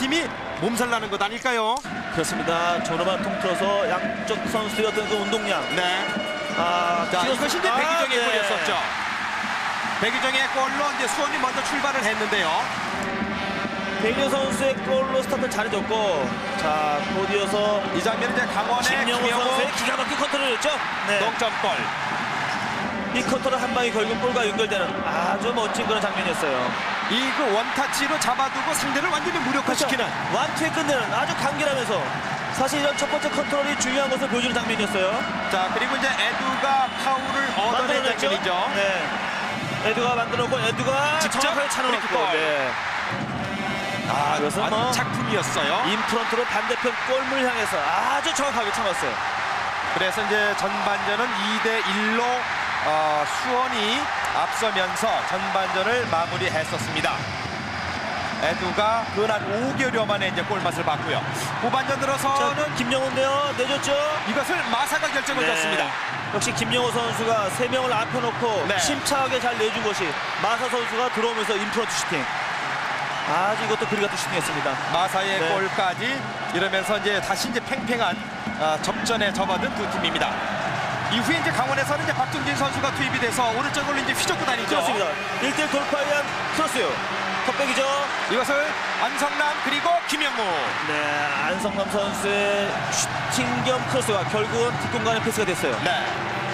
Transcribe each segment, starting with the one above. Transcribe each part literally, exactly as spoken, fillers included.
팀이 몸살나는 것 아닐까요? 그렇습니다. 전후반 통틀어서 양쪽 선수의 어떤 그 운동량. 네. 아, 자, 키로수- 이것이 이제 아, 백유정의 네. 골이었었죠. 백유정의 골로 이제 수원이 먼저 출발을 했는데요. 백유 선수의 골로 스타트를 잘해줬고, 자, 곧 이어서 이 장면은 이제 강원의 김영호 김영호 선수의 기가 막힌 컨트롤을 했죠. 네. 동점골. 이 컨트롤 한 방이 결국 골과 연결되는 아주 멋진 그런 장면이었어요. 이 그 원타치로 잡아두고 상대를 완전히 무력화시키는. 그렇죠. 완투에 끝내는 아주 간결하면서 사실 이런 첫 번째 컨트롤이 중요한 것을 보여주는 장면이었어요. 자, 그리고 이제 에두가 파울을 얻어낸 만들어냈죠? 장면이죠. 네. 에두가 만들어놓고 에두가 직접 정확하게 차놓고. 프리킥골. 네. 아, 그것은 뭐 작품이었어요. 인프런트로 반대편 골문을 향해서 아주 정확하게 참았어요. 그래서 이제 전반전은 이 대 일로 어, 수원이 앞서면서 전반전을 마무리했었습니다. 에두가 근한 오 개월여 만에 이제 골맛을 봤고요. 후반전 들어서는 자, 김영호인데요. 내줬죠. 이것을 마사가 결정을 네. 줬습니다. 역시 김영호 선수가 세 명을 앞에 놓고 네. 침착하게 잘 내준 것이 마사 선수가 들어오면서 인프런트 슈팅. 아주 이것도 그리 같은 슈팅이었습니다. 마사의 네. 골까지 이러면서 이제 다시 이제 팽팽한 어, 접전에 접어든 두 팀입니다. 이후에 이제 강원에서는 이제 박종진 선수가 투입이 돼서 오른쪽으로 이제 휘젓고 다니죠. 그렇습니다. 일 대 일 돌파에 의한 크로스요. 컵백이죠. 이것을 안성남 그리고 김영무. 네, 안성남 선수의 슈팅 겸 크로스가 결국은 뒷공간에 패스가 됐어요. 네.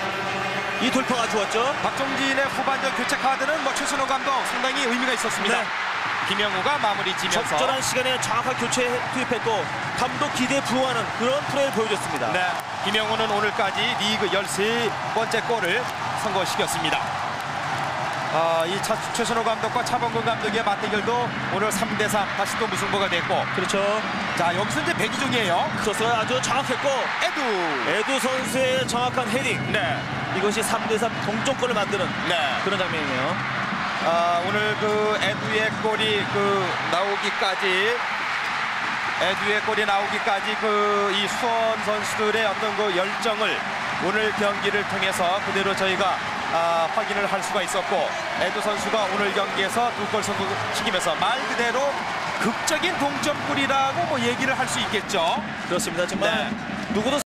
이 돌파가 좋았죠. 박종진의 후반전 교체 카드는 뭐 최순호 감독 상당히 의미가 있었습니다. 네. 김영우가 마무리 지면서 적절한 시간에 정확하게 교체 투입했고 감독 기대에 부응하는 그런 플레이를 보여줬습니다. 네, 김영우는 오늘까지 리그 열세 번째 골을 성공시켰습니다. 어, 이 차, 최순호 감독과 차범근 감독의 맞대결도 오늘 삼 대 삼 다시 또 무승부가 됐고, 그렇죠. 자 여기서 이제 백이종이에요. 크로스가 아주 정확했고 에두. 에두 선수의 정확한 헤딩. 네, 이것이 삼 대 삼 동점골을 만드는 네. 그런 장면이네요. 아, 오늘 그 에두의 골이 그 나오기까지 에두의 골이 나오기까지 그 이 수원 선수들의 어떤 그 열정을 오늘 경기를 통해서 그대로 저희가 아, 확인을 할 수가 있었고, 에두 선수가 오늘 경기에서 두 골 성공시키면서 말 그대로 극적인 동점골이라고 뭐 얘기를 할 수 있겠죠. 그렇습니다. 정말 네. 누구도